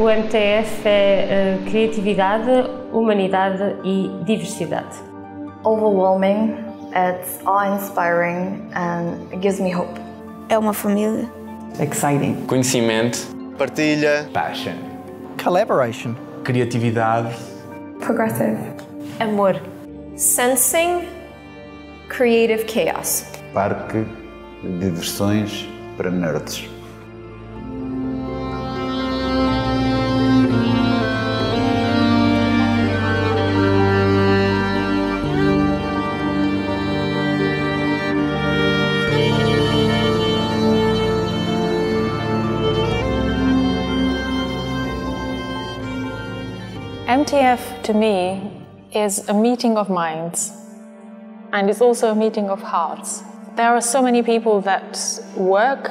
O MTF é criatividade, humanidade e diversidade. Overwhelming, it's awe-inspiring and it gives me hope. É uma família. Exciting. Conhecimento. Partilha. Passion. Collaboration. Criatividade. Progressive. Amor. Sensing. Creative chaos. Parque de diversões para nerds. MTF to me is a meeting of minds, and it's also a meeting of hearts. There are so many people that work,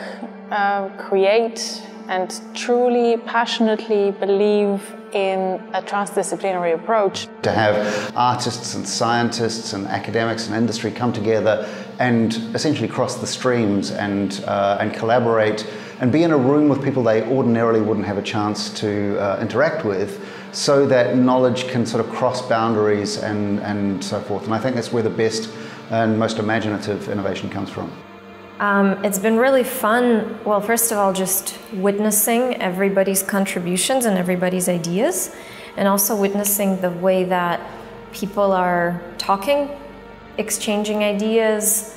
create and truly, passionately believe in a transdisciplinary approach. To have artists and scientists and academics and industry come together and essentially cross the streams and collaborate and be in a room with people they ordinarily wouldn't have a chance to interact with, so that knowledge can sort of cross boundaries and so forth. And I think that's where the best and most imaginative innovation comes from. It's been really fun, well, first of all, just witnessing everybody's contributions and everybody's ideas, and also witnessing the way that people are talking, exchanging ideas,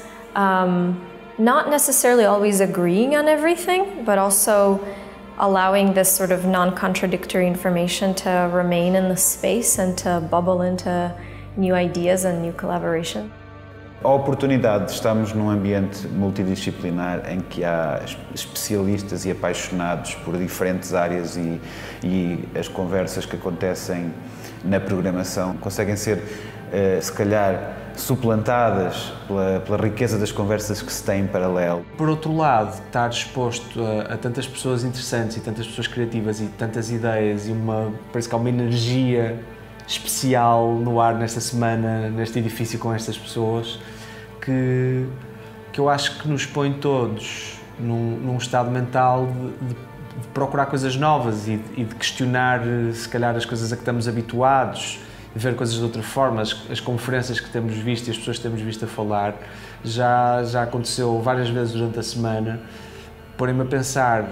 not necessarily always agreeing on everything, but also allowing this sort of non-contradictory information to remain in the space and to bubble into new ideas and new collaboration. A oportunidade de estarmos num ambiente multidisciplinar em que há especialistas e apaixonados por diferentes áreas e as conversas que acontecem na programação conseguem ser, se calhar, suplantadas pela riqueza das conversas que se têm em paralelo. Por outro lado, estar exposto a tantas pessoas interessantes e tantas pessoas criativas e tantas ideias e parece que há uma energia especial no ar nesta semana, neste edifício com estas pessoas, que eu acho que nos põe todos num estado mental de procurar coisas novas e de questionar, se calhar, as coisas a que estamos habituados, de ver coisas de outra forma. As conferências que temos visto e as pessoas que temos visto a falar já aconteceu várias vezes durante a semana, porém-me a pensar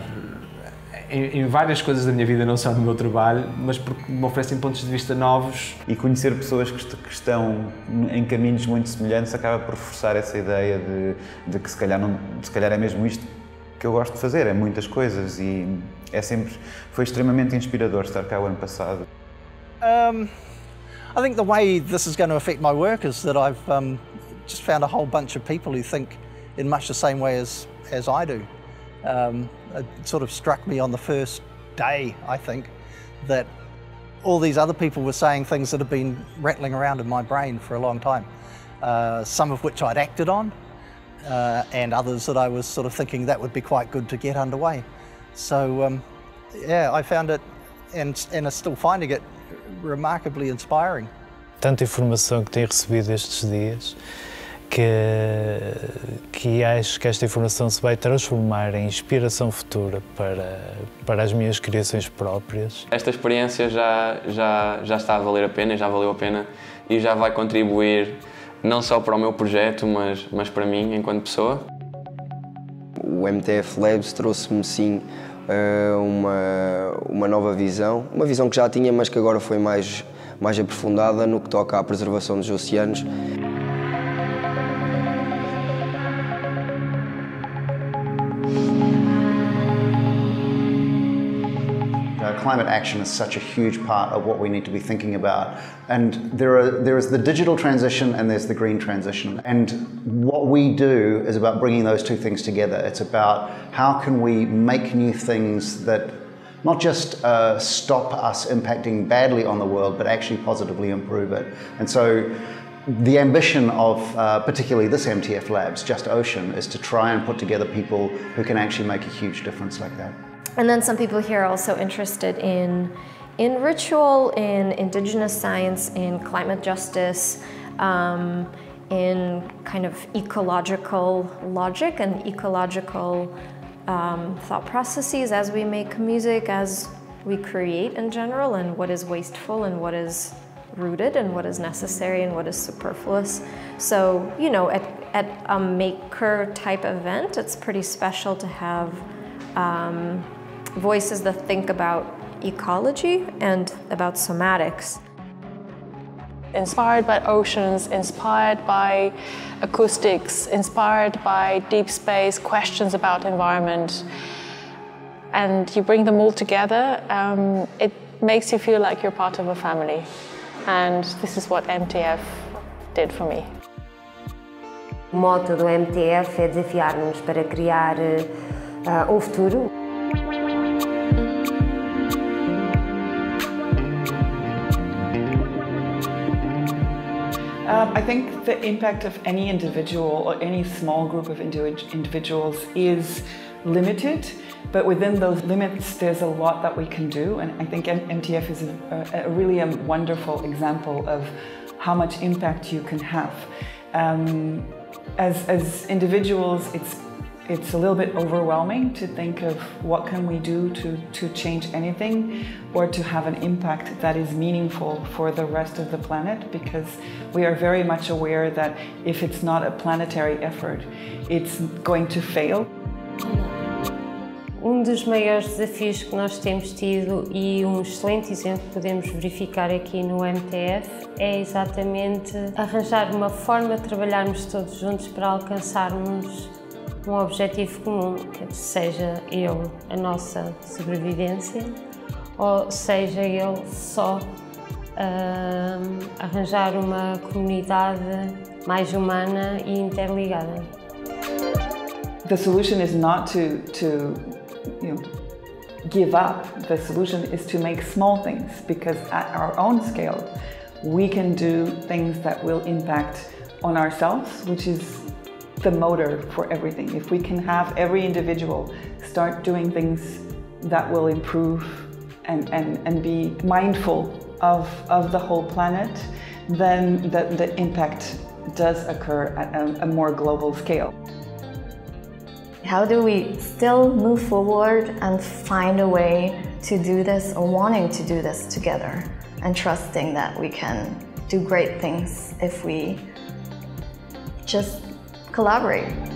em várias coisas da minha vida, não só no meu trabalho, mas porque me oferecem pontos de vista novos. E conhecer pessoas que estão em caminhos muito semelhantes acaba por reforçar essa ideia de que se calhar é mesmo isto que eu gosto de fazer, é muitas coisas, e foi extremamente inspirador estar cá o ano passado. I think the way this is going to affect my work is that I've just found a whole bunch of people who think in much the same way as I do. It sort of struck me on the first day, I think, that all these other people were saying things that have been rattling around in my brain for a long time, some of which I'd acted on, and others that I was sort of thinking that would be quite good to get underway. So, yeah, I found it, and I'm still finding it, remarkably inspiring. Tanta informação que tenho recebido estes dias, que acho que esta informação se vai transformar em inspiração futura para as minhas criações próprias. Esta experiência já está a valer a pena, já valeu a pena e já vai contribuir não só para o meu projeto, mas para mim enquanto pessoa. O MTF Labs trouxe-me sim uma nova visão, uma visão que já tinha, mas que agora foi mais aprofundada no que toca à preservação dos oceanos. Climate action is such a huge part of what we need to be thinking about. And there is the digital transition and there's the green transition. And what we do is about bringing those two things together. It's about how can we make new things that not just stop us impacting badly on the world, but actually positively improve it. And so the ambition of particularly this MTF Labs, Just Ocean, is to try and put together people who can actually make a huge difference like that. And then some people here are also interested in ritual, in indigenous science, in climate justice, in kind of ecological logic and ecological thought processes as we make music, as we create in general, and what is wasteful and what is rooted and what is necessary and what is superfluous. So, you know, at a maker type event, it's pretty special to have voices that think about ecology and about somatics. Inspired by oceans, inspired by acoustics, inspired by deep space, questions about environment, and you bring them all together, it makes you feel like you're part of a family. And this is what MTF did for me. O moto do MTF é desafiar-nos para criar futuro. I think the impact of any individual or any small group of individuals is limited, but within those limits there's a lot that we can do, and I think MTF is a really wonderful example of how much impact you can have. As individuals, it's a little bit overwhelming to think of what can we do to change anything or to have an impact that is meaningful for the rest of the planet, because we are very much aware that if it's not a planetary effort, it's going to fail. Dos maiores desafios que nós temos tido, e excelente exemplo que podemos verificar aqui no MTF, é exatamente arranjar uma forma de trabalharmos todos juntos para alcançarmos um objetivo comum, que seja ele a nossa sobrevivência ou seja ele só arranjar uma comunidade mais humana e interligada. The solution is not to give up. The solution is to make small things, because at our own scale we can do things that will impact on ourselves, which is the motor for everything. If we can have every individual start doing things that will improve and be mindful of the whole planet, then the impact does occur at a more global scale. How do we still move forward and find a way to do this, or wanting to do this together, and trusting that we can do great things if we just collaborate?